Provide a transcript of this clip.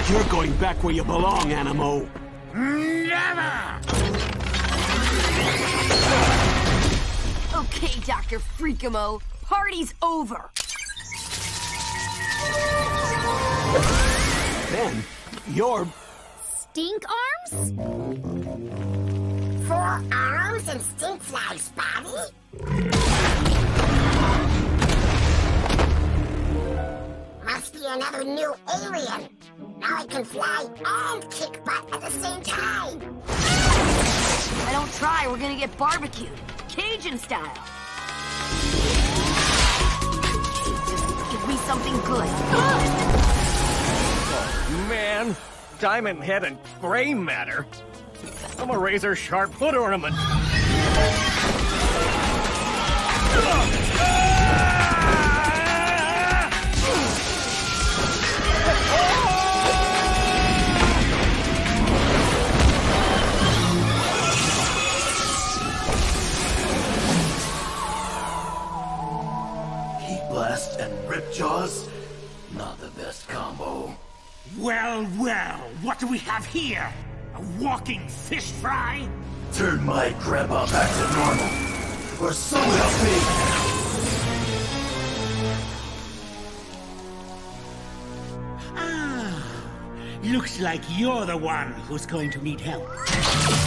You're going back where you belong, Animo. Never! Okay, Dr. Freakimo. Party's over. Ben, you're... Stink arms? 4 arms and Stinkfly's body? Must be another new alien. Now I can fly and kick butt at the same time. If I don't try, we're gonna get barbecued. Cajun style. Just give me something good. Oh, man. Diamond head and gray matter. I'm a razor-sharp foot ornament. Heat Blast and Ripjaws? Not the best combo. Well, well, what do we have here? A walking fish fry? Turn my grandpa back to normal, or so help me! Ah, looks like you're the one who's going to need help.